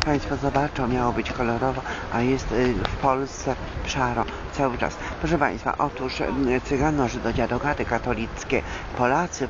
Państwo zobaczą, miało być kolorowo, a jest w Polsce szaro cały czas. Proszę Państwa, otóż Cygano, Żydo, dziadogaty katolickie, Polacy,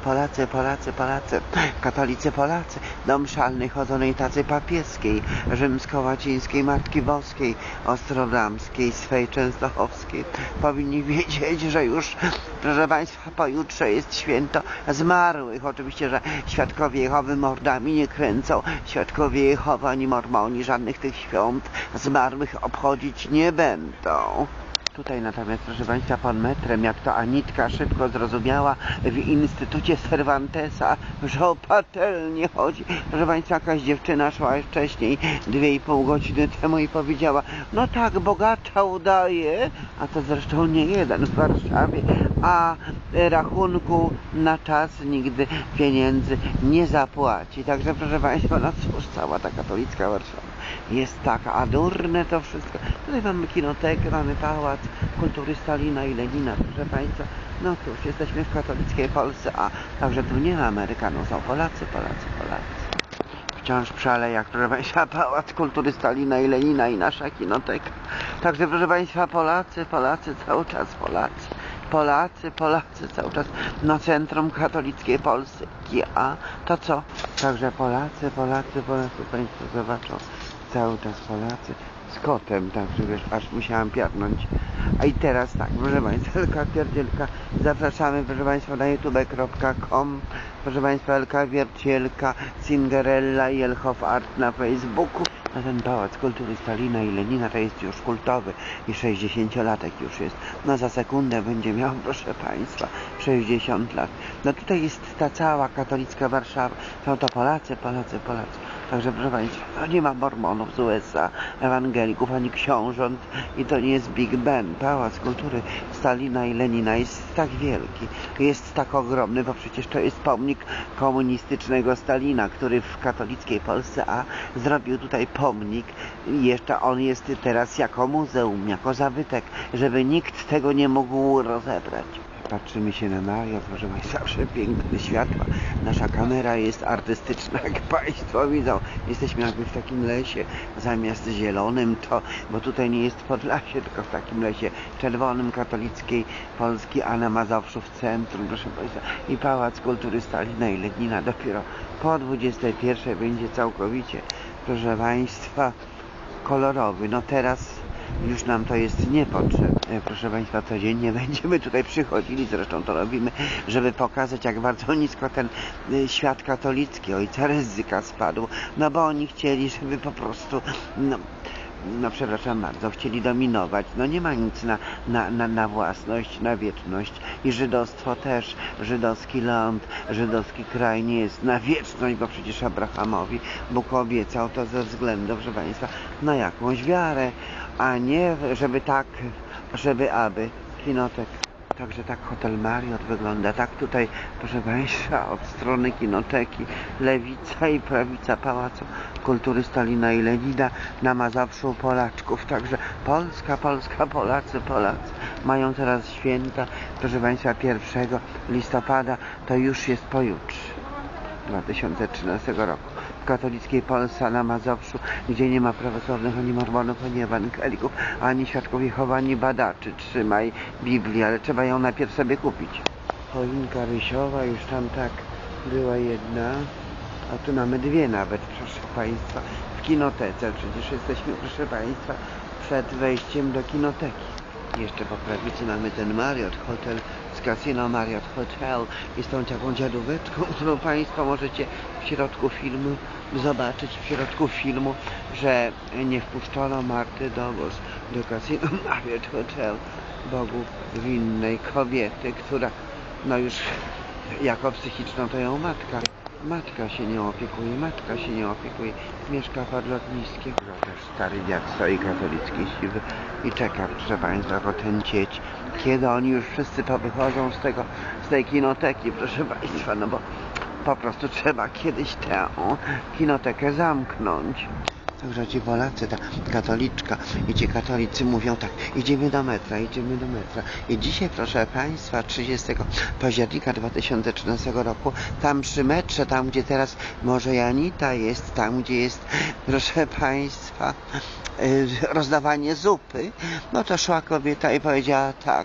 katolicy Polacy, do mszalnej chodzonej tacy papieskiej, rzymsko-łacińskiej Matki Boskiej, ostrobramskiej, swej częstochowskiej, powinni wiedzieć, że już, proszę Państwa, pojutrze jest święto zmarłych. Oczywiście, że świadkowie Jehowy mordami nie kręcą, świadkowie Jehowy ani Mormoni żadnych tych świąt zmarłych obchodzić nie będą. Tutaj natomiast, proszę Państwa, pod metrem, jak to Anitka szybko zrozumiała w Instytucie Cervantesa, że o patelnię chodzi. Proszę Państwa, jakaś dziewczyna szła wcześniej, 2,5 godziny temu i powiedziała, no tak, bogacza udaje, a to zresztą nie jeden w Warszawie, a rachunku na czas nigdy pieniędzy nie zapłaci. Także, proszę Państwa, no cóż, cała ta katolicka Warszawa jest taka, a durne to wszystko. Tutaj mamy kinotekę, mamy Pałac Kultury Stalina i Lenina, proszę Państwa. No cóż, jesteśmy w katolickiej Polsce, a także tu nie ma Amerykanów, są Polacy. Wciąż przy alejach, proszę Państwa, Pałac Kultury Stalina i Lenina i nasza kinoteka. Także, proszę Państwa, Polacy, cały czas Polacy cały czas na centrum katolickiej Polski, a to co? Także Polacy, Państwo zobaczą, cały czas Polacy z kotem, także wiesz, aż musiałam piernąć. A i teraz tak, proszę Państwa, Elka Pierdzielka, zapraszamy, proszę Państwa, na youtube.com, proszę Państwa, Elka Wiercielka, Cinderella i Elhoff Art na Facebooku. A ten Pałac Kultury Stalina i Lenina to jest już kultowy i 60-latek już jest. No za sekundę będzie miał, proszę Państwa, 60 lat. No tutaj jest ta cała katolicka Warszawa. Są to Polacy. Także, proszę Państwa, no nie ma mormonów z USA, ewangelików, ani książąt i to nie jest Big Ben. Pałac Kultury Stalina i Lenina jest tak wielki, jest tak ogromny, bo przecież to jest pomnik komunistycznego Stalina, który w katolickiej Polsce zrobił tutaj pomnik i jeszcze on jest teraz jako muzeum, jako zabytek, żeby nikt tego nie mógł rozebrać. Patrzymy się na Mariot, proszę Państwa, przepiękne światła. Nasza kamera jest artystyczna, jak Państwo widzą. Jesteśmy jakby w takim lesie, zamiast zielonym to, bo tutaj nie jest Podlasie, tylko w takim lesie czerwonym katolickiej Polski, a na Mazowszu w centrum, proszę Państwa. I Pałac Kultury Stalina i Lenina dopiero po 21 będzie całkowicie, proszę Państwa, kolorowy. No teraz już nam to jest niepotrzebne. Proszę Państwa, codziennie będziemy tutaj przychodzili, zresztą to robimy, żeby pokazać, jak bardzo nisko ten świat katolicki ojca Rydzyka spadł. No bo oni chcieli, żeby po prostu, no przepraszam bardzo, chcieli dominować. No nie ma nic na własność, na wieczność. I żydostwo też, żydowski ląd, żydowski kraj nie jest na wieczność, bo przecież Abrahamowi Bóg obiecał to ze względu, proszę Państwa, na jakąś wiarę, a nie żeby aby kinotek. Także tak hotel Mariot wygląda. Tak tutaj, proszę Państwa, od strony kinoteki lewica i prawica Pałacu Kultury Stalina i Lenina, na Mazowszu Polaczków. Także Polska, Polacy mają teraz święta. Proszę Państwa, 1 listopada to już jest pojutrze 2013 roku. W katolickiej Polsce, na Mazowszu, gdzie nie ma prawosławnych, ani mormonów, ani ewangelików, ani świadków Jehowy, ani badaczy. Trzymaj Biblię, ale trzeba ją najpierw sobie kupić. Choinka rysiowa, już tam tak była jedna, a tu mamy dwie nawet, proszę Państwa, w kinotece. Przecież jesteśmy, proszę Państwa, przed wejściem do kinoteki. Jeszcze po prawicy mamy ten Mariot Hotel z Casino Mariot Hotel i z tą taką dziadóweczką, którą Państwo możecie w środku filmu zobaczyć, że nie wpuszczono Marty Dogus do Casino Mariot Hotel, Bogu winnej kobiety, która no już jako psychiczną to ją matka się nie opiekuje, mieszka pod lotniskiem. Też stary dziad stoi katolicki siwy i czeka, proszę Państwa, bo ten cieć, kiedy oni już wszyscy powychodzą z tej kinoteki, proszę Państwa, no bo po prostu trzeba kiedyś tę kinotekę zamknąć. Także ci Polacy, ta katoliczka i ci katolicy mówią tak, idziemy do metra, idziemy do metra. I dzisiaj, proszę Państwa, 30 października 2013 roku, tam przy metrze, tam gdzie teraz może Janita jest, tam gdzie jest, proszę Państwa, rozdawanie zupy, no to szła kobieta i powiedziała tak,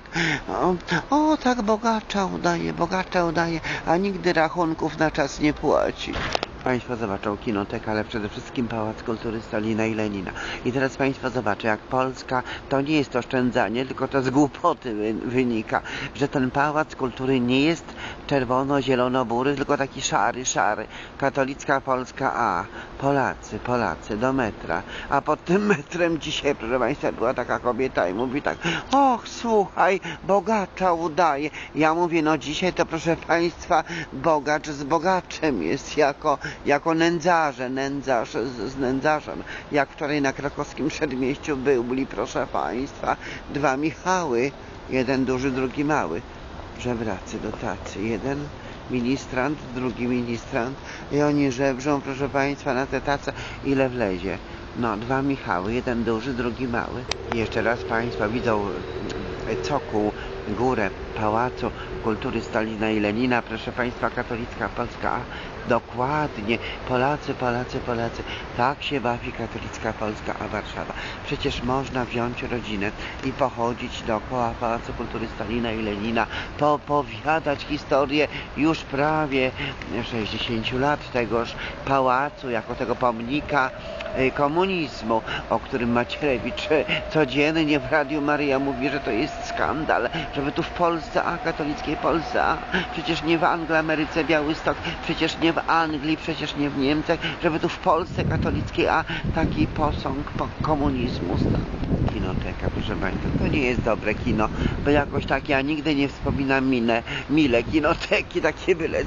o tak bogacza udaje, a nigdy rachunków na czas nie płaci. Państwo zobaczą kinotekę, ale przede wszystkim Pałac Kultury Stalina i Lenina. I teraz Państwo zobaczą, jak Polska, to nie jest oszczędzanie, tylko to z głupoty wynika, że ten Pałac Kultury nie jest czerwono-zielono-bury, tylko taki szary. Katolicka Polska A. Polacy, do metra. A pod tym metrem dzisiaj, proszę Państwa, była taka kobieta i mówi tak, och, słuchaj, bogacza udaje. Ja mówię, no dzisiaj to, proszę Państwa, bogacz z bogaczem jest jako nędzarz z nędzarzem. Jak wczoraj na krakowskim Przedmieściu byli, proszę Państwa, dwa Michały, jeden duży, drugi mały. Żebracy do tacy. Jeden ministrant, drugi ministrant i oni żebrzą, proszę Państwa, na te tace, ile wlezie. No, dwa Michały, jeden duży, drugi mały. I jeszcze raz Państwo widzą cokół, górę Pałacu Kultury Stalina i Lenina, proszę Państwa, katolicka Polska A. Dokładnie. Polacy. Tak się bawi katolicka Polska A Warszawa. Przecież można wziąć rodzinę i pochodzić dookoła Pałacu Kultury Stalina i Lenina, poopowiadać historię już prawie 60 lat tegoż pałacu, jako tego pomnika komunizmu, o którym Macierewicz codziennie w Radiu Maryja mówi, że to jest skandal, żeby tu w Polsce, katolickiej Polsce, przecież nie w Angloameryce Białystok, przecież nie w Anglii, przecież nie w Niemczech, żeby tu w Polsce katolickiej, taki posąg komunizmu stał. Kinoteka, proszę Państwa, to nie jest dobre kino, bo jakoś tak ja nigdy nie wspominam mile kinoteki, takie byle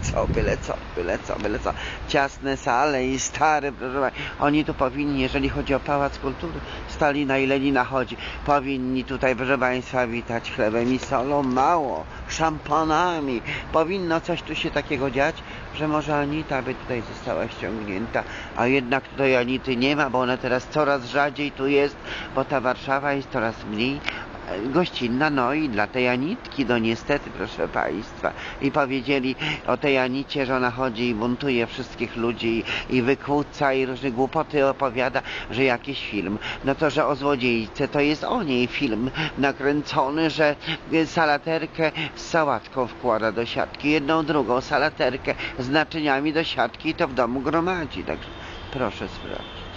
co. Ciasne sale i stare, proszę Państwa. Oni tu powinni, jeżeli chodzi o Pałac Kultury Stalina i Lenina powinni tutaj, proszę Państwa, witać chlebem i solą, mało, szampanami. Powinno coś tu się takiego dziać, że może Anita by tutaj została ściągnięta, a jednak tutaj Anity nie ma, bo ona teraz coraz rzadziej tu jest, bo ta Warszawa jest coraz mniej gościnna, no i dla tej Anitki, no niestety, proszę Państwa. I powiedzieli o tej Anicie, że ona chodzi i buntuje wszystkich ludzi i wykłóca i różne głupoty opowiada, że jakiś film. No to, że o złodziejce, to jest o niej film nakręcony, że salaterkę z sałatką wkłada do siatki, jedną, drugą salaterkę z naczyniami do siatki i to w domu gromadzi. Także proszę sprawdzić.